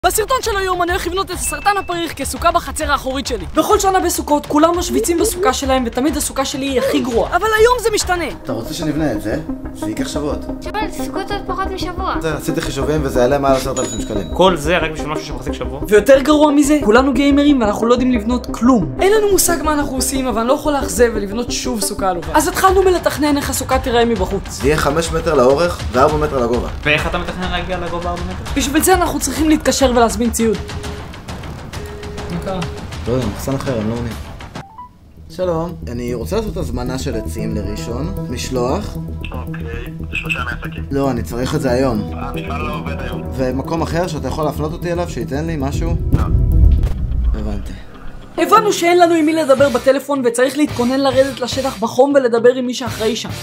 בסרטון של היום אני הולך לבנות את הסרטן הפריך כסוכה בחצר האחורית שלי. בכל שנה בסוכות כולם משוויצים בסוכה שלהם ותמיד הסוכה שלי היא הכי גרועה. אבל היום זה משתנה. אתה רוצה שנבנה את זה? זה ייקח שבועות. אבל סוכות עוד פחות משבוע. עשיתי חישובים וזה יעלה מעל 10,000 שקלים. כל זה רק בשביל משהו שמחזיק שבוע? ויותר גרוע מזה, כולנו גיימרים ואנחנו לא יודעים לבנות כלום. אין לנו מושג מה אנחנו עושים, אבל אני לא יכול לאכזב ולבנות שוב סוכה עלובה. אז התחלנו מלתכנן איך הסוכה תיראה מבחוץ. זה יהיה 5 מטר לאורך ו4 מטר לגובה. ואיך אתה מתכנן להגיע לגובה 4 מטר? בשביל זה אנחנו צריכים להתקשר ולהזמין ציוד. מה קרה? לא יודע, מחסן אחר, הם לא עונים. שלום, אני רוצה לעשות הזמנה של עצים לראשון, משלוח. אוקיי, זה 3 מעסקים. לא, אני צריך את זה היום. המפעל לא עובד היום. ומקום אחר שאתה יכול להפנות אותי אליו, שייתן לי משהו? לא. הבנתי. הבנו שאין לנו עם מי לדבר בטלפון וצריך להתכונן לרדת לשטח בחום ולדבר עם מי שאחראי שם.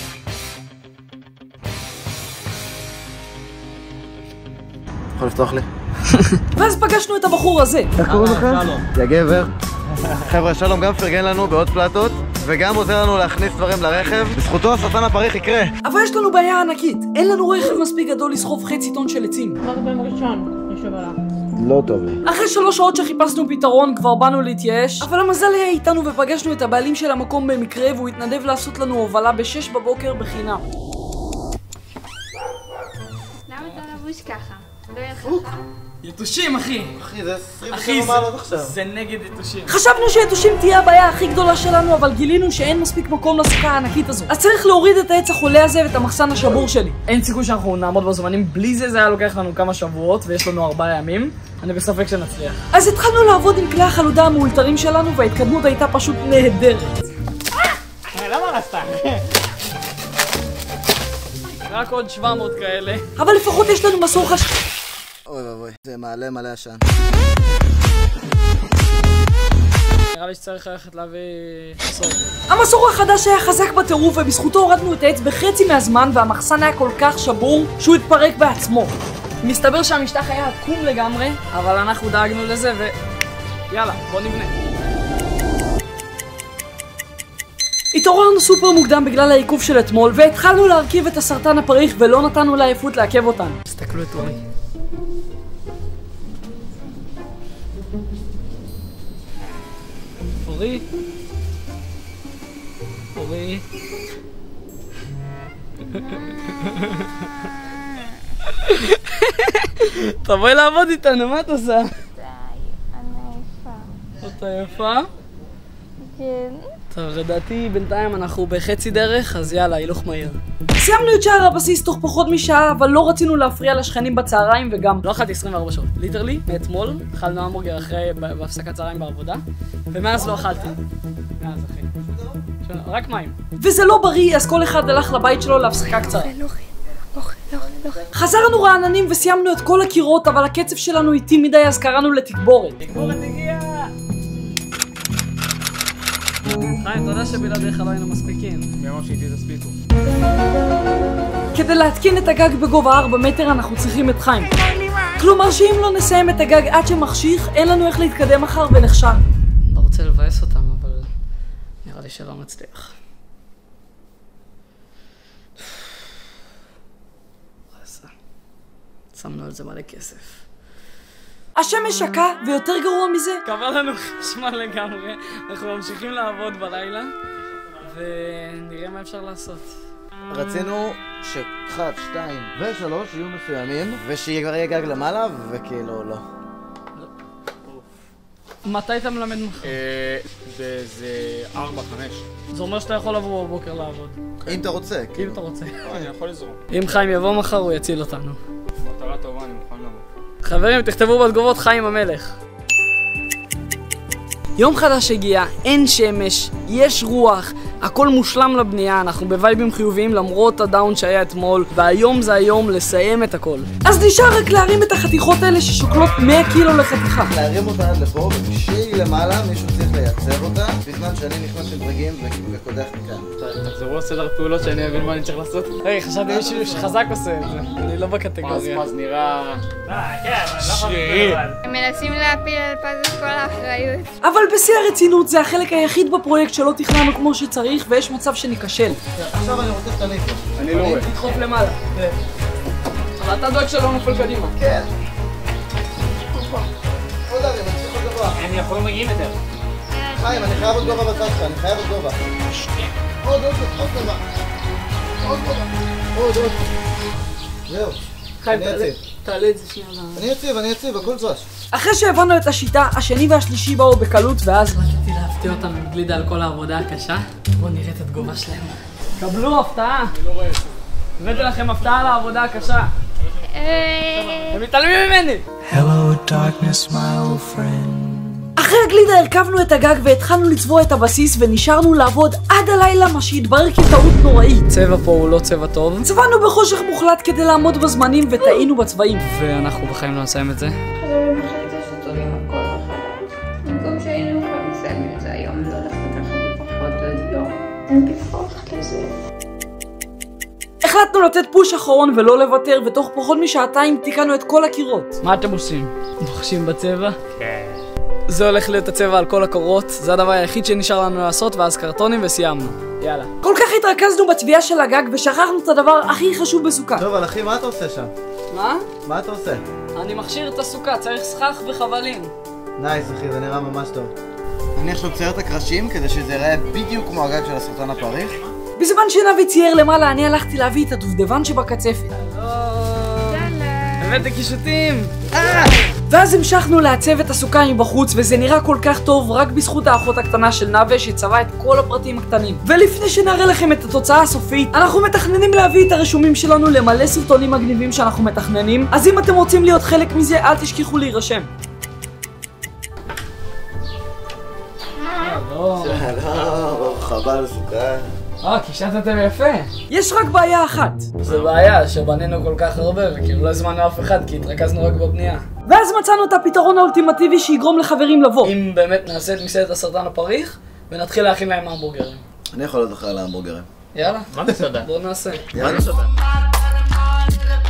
יכול לפתוח לי? ואז פגשנו את הבחור הזה. איך קוראים לך? יא גבר. חבר'ה, שלום גם פרגן לנו בעוד פלטות וגם עוזר לנו להכניס דברים לרכב. בזכותו הסרטן הפריך יקרה. אבל יש לנו בעיה ענקית. אין לנו רכב מספיק גדול לסחוב חצי טון של עצים. אמרת בהם ראשון, יושב עליו. לא טוב לי. אחרי 3 שעות שחיפשנו פתרון כבר באנו להתייאש, אבל המזל היה איתנו ופגשנו את הבעלים של המקום במקרה והוא התנדב לעשות לנו הובלה ב-6 בבוקר בחינם. למה אתה לבוש ככה? לא יהיה לך. יתושים אחי. אחי, זה 27 מעלות עכשיו. זה נגד יתושים. חשבנו שיתושים תהיה הבעיה הכי גדולה שלנו, אבל גילינו שאין מספיק מקום לסוכה הענקית הזו. אז צריך להוריד את העץ החולה הזה ואת המחסן השבור שלי. אין סיכוי שאנחנו נעמוד בזמנים, בלי זה היה לוקח לנו כמה שבועות ויש לנו 4 ימים. אני בספק שנצליח. אז התחלנו לעבוד עם כלי החלודה המאולתרים שלנו וההתקדמות הייתה פשוט נהדרת. למה רצת? רק עוד 700 כאלה. אבל לפחות יש לנו מסור אוי ואבוי, זה מעלה מלא עשן. נראה לי שצריך ללכת להביא מסור. המסור החדש היה חזק בטירוף ובזכותו הורדנו את העץ בחצי מהזמן והמחסן היה כל כך שבור שהוא התפרק בעצמו. מסתבר שהמשטח היה עקום לגמרי, אבל אנחנו דאגנו לזה ויאללה, בוא נבנה. התעוררנו סופר מוקדם בגלל העיכוב של אתמול והתחלנו להרכיב את הסרטן הפריך ולא נתנו לעייפות לעכב אותנו. תסתכלו את אורי. אורי? אורי? תבואי לעבוד איתנו, מה את עושה? די, אני עייפה. את עייפה? כן. טוב, לדעתי בינתיים אנחנו בחצי דרך, אז יאללה, הילוך מהיר. סיימנו את שער הבסיס תוך פחות משעה, אבל לא רצינו להפריע לשכנים בצהריים וגם לא אכלתי 24 שעות. ליטרלי, מאתמול, אכלנו המבורגר אחרי בהפסקת צהריים בעבודה, ומאז לא אכלתי. מאז אחי. רק מים. וזה לא בריא, אז כל אחד הלך לבית שלו להפסקה קצרה. אוכל. חזרנו רעננים וסיימנו את כל הקירות, אבל הקצב שלנו איטי מדי, אז קראנו לתגבורת. תגבורת הגיעה! חיים, אתה יודע שבלעדיך לא היינו מספיקים. מי אמר שאיתי תספיקו? כדי להתקין את הגג בגובה 4 מטר אנחנו צריכים את חיים. כלומר שאם לא נסיים את הגג עד שמחשיך, אין לנו איך להתקדם מחר ונכשל. לא רוצה לבאס אותם, אבל נראה לי שלא מצליח. שמנו על זה מלא כסף. השמש שקעה, ויותר גרוע מזה קבע לנו חשמל לגמרי. אנחנו ממשיכים לעבוד בלילה ונראה מה אפשר לעשות. רצינו ש1, 2 ו3 יהיו מסוימים ושיהיה גג למעלה וכאילו לא. מתי אתה מלמד מחר? זה 4-5. זה אומר שאתה יכול לבוא בבוקר לעבוד. אם אתה רוצה. אם אתה רוצה. אני יכול לזרום. אם חיים יבוא מחר הוא יציל אותנו. מטרה טובה, אני מוכן לבוא. חברים, תכתבו בתגובות חיים המלך. יום חדש הגיע, אין שמש, יש רוח, הכל מושלם לבנייה, אנחנו בווייבים חיוביים למרות הדאון שהיה אתמול, והיום זה היום לסיים את הכל. אז נשאר רק להרים את החתיכות האלה ששוקלות 100 קילו לחתיכה. להרים אותה עד לפה, וכשהיא למעלה מישהו צריך לייצר אותה, בזמן שאני נכנס עם דרגים וקודח מכאן. תחזרו לסדר פעולות שאני אבין מה אני צריך לעשות. היי, חשבתי מישהו שחזק עושה את זה, אני לא בקטגוריה. פז נראה... שרירי. הם מנסים להפיל על פז את כל האחריות. אבל בשיא הרצינות זה החלק היחיד בפרויקט שלא תכננו כמו שצריך ויש מצב שניכשל. עכשיו אני רוצה שתניף. אני לא רואה. תדחוף למעלה. אבל אתה דואג שלא נופל קדימה. כן. עוד ערים, אני צריך עוד גבוה. אני יכול מגיעים יותר. חיים, אני חייב עוד גובה בצד שלך, אני חייב עוד גובה. עוד גובה. עוד. זהו. חיים, אני יציב. תעלה את זה שנייה. אני יציב, הכל דבש. אחרי שהבנו את השיטה, השני והשלישי באו בקלות, ואז רציתי להפתיע אותם עם גלידה על כל העבודה הקשה. בואו נראה את התגובה שלהם. קבלו הפתעה. אני לא רואה את זה. הבאתי לכם הפתעה על העבודה הקשה. הם מתעלמים ממני. Hello darkness my old friend. אחרי הגלידה הרכבנו את הגג והתחלנו לצבוע את הבסיס ונשארנו לעבוד עד הלילה, מה שהתברר כטעות נוראית. צבע פה הוא לא צבע טוב. צבענו בחושך מוחלט כדי לעמוד בזמנים וטעינו בצבעים. ואנחנו בחיים לא נסיים את זה. חברים, החליטו שצריכים הכל מחדש. במקום שהיינו יכולים לסיים את זה היום, לא לקחת לי פחות עוד יום. אין בכוח לזה. החלטנו לתת פוש אחרון ולא לוותר, ותוך פחות משעתיים תיקנו את כל הקירות. מה אתם עושים? מוחשים בצבע? כן. זה הולך להיות הצבע על כל הקורות, זה הדבר היחיד שנשאר לנו לעשות, ואז קרטונים וסיימנו. יאללה. כל כך התרכזנו בצביעה של הגג ושכחנו את הדבר הכי חשוב בסוכה. טוב, אבל אחי, מה אתה עושה שם? מה אתה עושה? אני מכשיר את הסוכה, צריך סכך וחבלים. נייס, אחי, זה נראה ממש טוב. אני עכשיו צייר את הקרשים כדי שזה יראה בדיוק כמו הגג של הסרטון הפריך. בזמן שנבי צייר למעלה, אני הלכתי להביא את הדובדבן שבקצפת. הבאתי קישוטים! ואז המשכנו לעצב את הסוכה מבחוץ, וזה נראה כל כך טוב רק בזכות האחות הקטנה של נווה שצבעה את כל הפרטים הקטנים. ולפני שנראה לכם את התוצאה הסופית, אנחנו מתכננים להביא את הרשומים שלנו למלא סרטונים מגניבים שאנחנו מתכננים, אז אם אתם רוצים להיות חלק מזה, אל תשכחו להירשם. חבל סוכה. קישטתם יפה. יש רק בעיה אחת. זה בעיה שבנינו כל כך הרבה וכאילו לא הזמנו אף אחד כי התרכזנו רק בבנייה. ואז מצאנו את הפתרון האולטימטיבי שיגרום לחברים לבוא. אם באמת נעשה את מסעדת הסרטן הפריך ונתחיל להכין להם המבורגרים. אני יכול להיות אחראי להמבורגרים. יאללה. מה מסעדה? בואו נעשה. יאללה.